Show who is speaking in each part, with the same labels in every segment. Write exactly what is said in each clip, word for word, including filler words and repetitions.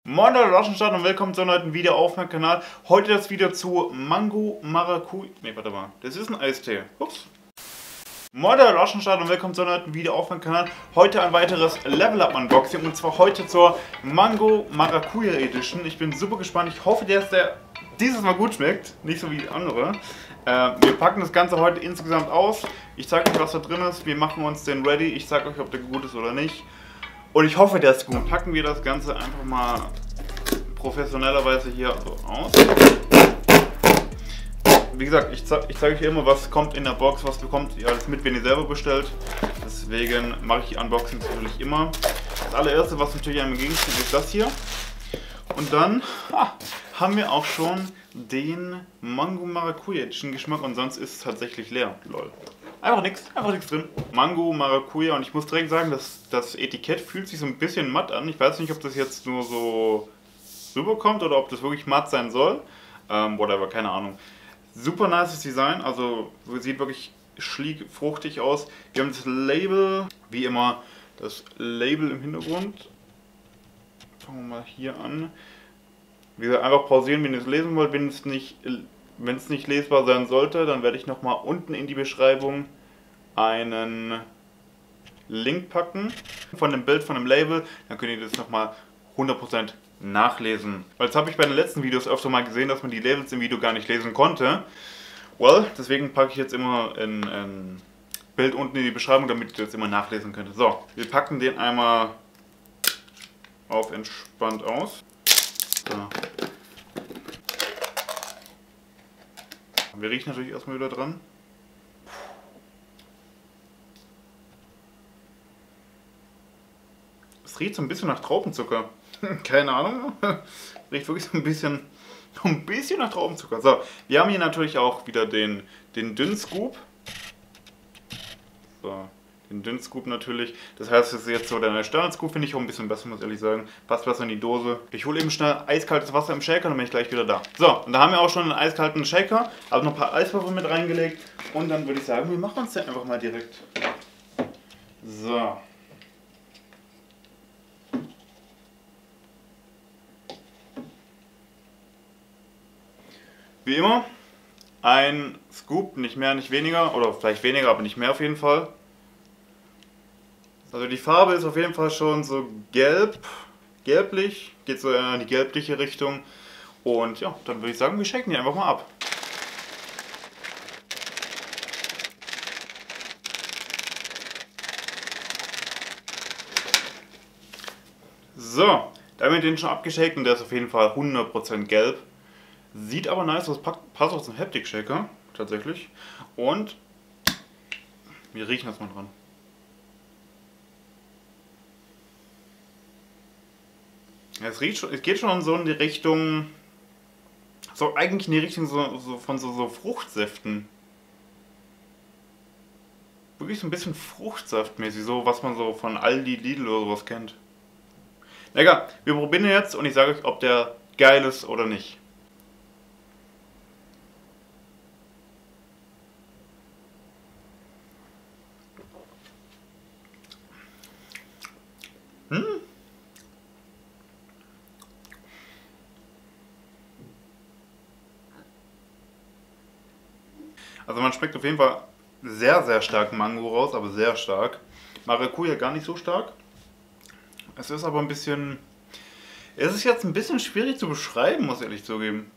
Speaker 1: Moin Leute, Laschenstadt und willkommen zu einem neuen Video auf meinem Kanal. Heute das Video zu Mango Maracuja. Ne, warte mal. Das ist ein Eistee. Ups. Moin Leute, Laschenstadt und willkommen zu einem neuen Video auf meinem Kanal. Heute ein weiteres Level Up Unboxing und zwar heute zur Mango Maracuja Edition. Ich bin super gespannt. Ich hoffe, dass der dieses Mal gut schmeckt. Nicht so wie die andere. Äh, wir packen das Ganze heute insgesamt aus. Ich zeige euch, was da drin ist. Wir machen uns den ready. Ich zeige euch, ob der gut ist oder nicht. Und ich hoffe, der ist gut. Dann packen wir das Ganze einfach mal professionellerweise hier so aus. Wie gesagt, ich, ze ich zeige euch immer, was kommt in der Box, was bekommt ihr alles mit, wenn ihr selber bestellt. Deswegen mache ich die Unboxings natürlich immer. Das allererste, was natürlich einem entgegensteht, ist das hier. Und dann ha, haben wir auch schon den Mango Maracuja Geschmack und sonst ist es tatsächlich leer. Lol. Einfach nichts, einfach nichts drin. Mango, Maracuja und ich muss direkt sagen, dass das Etikett fühlt sich so ein bisschen matt an. Ich weiß nicht, ob das jetzt nur so rüberkommt oder ob das wirklich matt sein soll. Ähm, whatever, keine Ahnung. Super nice Design, also sieht wirklich schlick, fruchtig aus. Wir haben das Label, wie immer, das Label im Hintergrund. Fangen wir mal hier an. Wie gesagt, einfach pausieren, wenn ihr es lesen wollt, wenn es nicht... Wenn es nicht lesbar sein sollte, dann werde ich nochmal unten in die Beschreibung einen Link packen von dem Bild, von dem Label. Dann könnt ihr das nochmal hundert Prozent nachlesen. Weil das habe ich bei den letzten Videos öfter mal gesehen, dass man die Labels im Video gar nicht lesen konnte. Well, deswegen packe ich jetzt immer ein, ein Bild unten in die Beschreibung, damit ihr das immer nachlesen könnt. So, wir packen den einmal auf entspannt aus. So. Wir riechen natürlich erstmal wieder dran. Es riecht so ein bisschen nach Traubenzucker. Keine Ahnung. Es riecht wirklich so ein bisschen, so ein bisschen nach Traubenzucker. So, wir haben hier natürlich auch wieder den, den Dünnscoop. So, den Dünnscoop natürlich. Das heißt, es ist jetzt so der Standard-Scoop, finde ich auch ein bisschen besser, muss ich ehrlich sagen. Passt besser in die Dose. Ich hole eben schnell eiskaltes Wasser im Shaker, dann bin ich gleich wieder da. So, und da haben wir auch schon einen eiskalten Shaker. Habe noch ein paar Eiswürfel mit reingelegt. Und dann würde ich sagen, wir machen uns den einfach mal direkt. So. Wie immer, ein Scoop, nicht mehr, nicht weniger. Oder vielleicht weniger, aber nicht mehr auf jeden Fall. Also die Farbe ist auf jeden Fall schon so gelb, gelblich, geht so in die gelbliche Richtung. Und ja, dann würde ich sagen, wir shaken die einfach mal ab. So, da haben wir den schon abgeshakt und der ist auf jeden Fall hundert Prozent gelb. Sieht aber nice aus, passt auch zum Haptic-Shaker, tatsächlich. Und wir riechen das mal dran. Es, riecht schon, es geht schon so in die Richtung, so eigentlich in die Richtung so, so von so, so Fruchtsäften. Wirklich so ein bisschen Fruchtsaftmäßig, so was man so von Aldi, Lidl oder sowas kennt. Na egal, wir probieren ihn jetzt und ich sage euch, ob der geil ist oder nicht. Hm? Also man schmeckt auf jeden Fall sehr, sehr stark Mango raus, aber sehr stark. Maracuja gar nicht so stark. Es ist aber ein bisschen... Es ist jetzt ein bisschen schwierig zu beschreiben, muss ich ehrlich zugeben.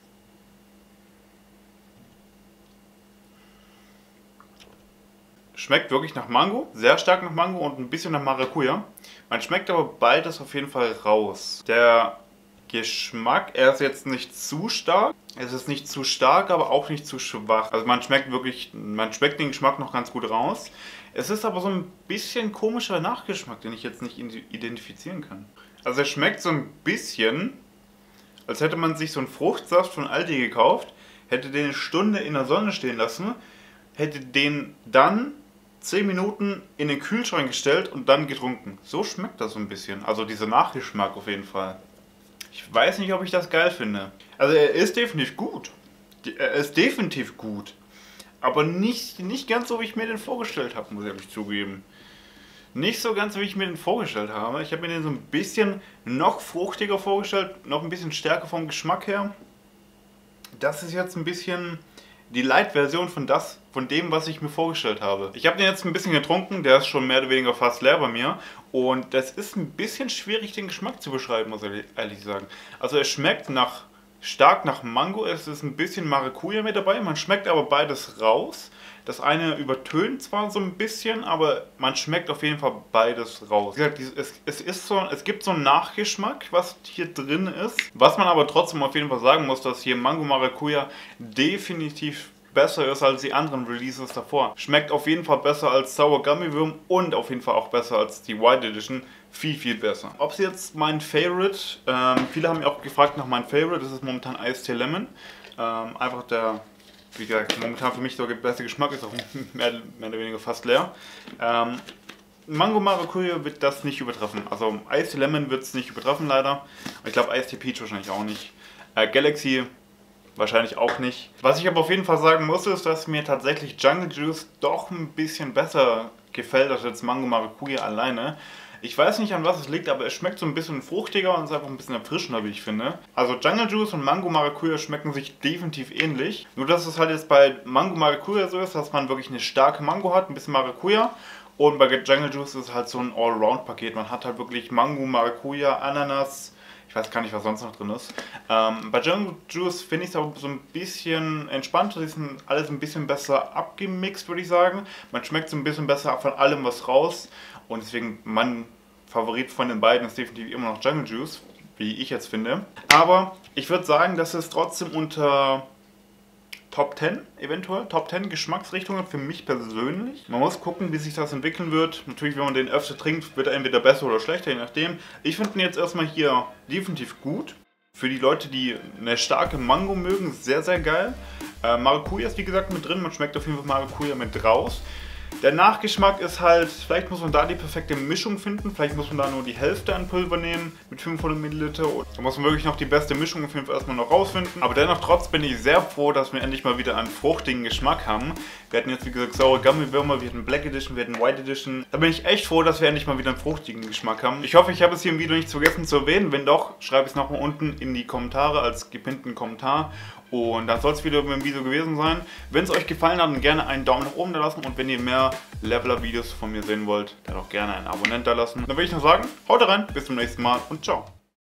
Speaker 1: Schmeckt wirklich nach Mango, sehr stark nach Mango und ein bisschen nach Maracuja. Man schmeckt aber beides auf jeden Fall raus. Der Geschmack, er ist jetzt nicht zu stark. Es ist nicht zu stark, aber auch nicht zu schwach. Also man schmeckt wirklich, man schmeckt den Geschmack noch ganz gut raus. Es ist aber so ein bisschen komischer Nachgeschmack, den ich jetzt nicht identifizieren kann. Also er schmeckt so ein bisschen, als hätte man sich so einen Fruchtsaft von Aldi gekauft, hätte den eine Stunde in der Sonne stehen lassen, hätte den dann zehn Minuten in den Kühlschrank gestellt und dann getrunken. So schmeckt das so ein bisschen. Also dieser Nachgeschmack auf jeden Fall. Ich weiß nicht, ob ich das geil finde. Also er ist definitiv gut. Er ist definitiv gut. Aber nicht, nicht ganz so, wie ich mir den vorgestellt habe, muss ich ehrlich zugeben. nicht so ganz, wie ich mir den vorgestellt habe. Ich habe mir den so ein bisschen noch fruchtiger vorgestellt, noch ein bisschen stärker vom Geschmack her. Das ist jetzt ein bisschen die Light-Version von das, von dem, was ich mir vorgestellt habe. Ich habe den jetzt ein bisschen getrunken, der ist schon mehr oder weniger fast leer bei mir. Und das ist ein bisschen schwierig, den Geschmack zu beschreiben, muss ich ehrlich sagen. Also es schmeckt nach, stark nach Mango, es ist ein bisschen Maracuja mit dabei, man schmeckt aber beides raus. Das eine übertönt zwar so ein bisschen, aber man schmeckt auf jeden Fall beides raus. Wie gesagt, es, es, ist so, es gibt so einen Nachgeschmack, was hier drin ist. Was man aber trotzdem auf jeden Fall sagen muss, dass hier Mango Maracuja definitiv besser ist als die anderen Releases davor. Schmeckt auf jeden Fall besser als Sour Gummy Worm und auf jeden Fall auch besser als die White Edition. Viel, viel besser. Ob es jetzt mein Favorite, ähm, viele haben mich auch gefragt nach meinem Favorite, das ist momentan Iced Tea Lemon. Ähm, einfach der... Wie gesagt, momentan für mich der beste Geschmack, ist auch mehr, mehr oder weniger fast leer. Ähm, Mango Maracuja wird das nicht übertreffen. Also Iced Lemon wird es nicht übertreffen leider. Ich glaube Iced Peach wahrscheinlich auch nicht. Äh, Galaxy wahrscheinlich auch nicht. Was ich aber auf jeden Fall sagen muss, ist, dass mir tatsächlich Jungle Juice doch ein bisschen besser gefällt als jetzt Mango Maracuja alleine. Ich weiß nicht, an was es liegt, aber es schmeckt so ein bisschen fruchtiger und ist einfach ein bisschen erfrischender, wie ich finde. Also Jungle Juice und Mango Maracuja schmecken sich definitiv ähnlich. Nur dass es halt jetzt bei Mango Maracuja so ist, dass man wirklich eine starke Mango hat, ein bisschen Maracuja. Und bei Jungle Juice ist es halt so ein Allround-Paket. Man hat halt wirklich Mango, Maracuja, Ananas. Ich weiß gar nicht, was sonst noch drin ist. Ähm, bei Jungle Juice finde ich es auch so ein bisschen entspannter. Die sind alles ein bisschen besser abgemixt, würde ich sagen. Man schmeckt so ein bisschen besser von allem was raus. Und deswegen, mein Favorit von den beiden ist definitiv immer noch Jungle Juice, wie ich jetzt finde. Aber ich würde sagen, dass es trotzdem unter Top zehn, eventuell, Top zehn Geschmacksrichtungen für mich persönlich. Man muss gucken, wie sich das entwickeln wird. Natürlich, wenn man den öfter trinkt, wird er entweder besser oder schlechter, je nachdem. Ich finde ihn jetzt erstmal hier definitiv gut. Für die Leute, die eine starke Mango mögen, sehr, sehr geil. Äh, Maracuja ist wie gesagt mit drin, man schmeckt auf jeden Fall Maracuja mit raus. Der Nachgeschmack ist halt, vielleicht muss man da die perfekte Mischung finden, vielleicht muss man da nur die Hälfte an Pulver nehmen mit fünfhundert Milliliter. Da muss man wirklich noch die beste Mischung auf jeden Fall erstmal noch rausfinden. Aber dennoch trotz bin ich sehr froh, dass wir endlich mal wieder einen fruchtigen Geschmack haben. Wir hatten jetzt wie gesagt saure Gummy-Würmer, wir hatten Black Edition, wir hatten White Edition. Da bin ich echt froh, dass wir endlich mal wieder einen fruchtigen Geschmack haben. Ich hoffe, ich habe es hier im Video nicht vergessen zu erwähnen. Wenn doch, schreibe ich es nochmal unten in die Kommentare als gepinnten Kommentar. Und dann soll es wieder mit dem Video gewesen sein. Wenn es euch gefallen hat, dann gerne einen Daumen nach oben da lassen. Und wenn ihr mehr Leveler-Videos von mir sehen wollt, dann auch gerne einen Abonnent da lassen. Dann würde ich noch sagen, haut rein, bis zum nächsten Mal und ciao.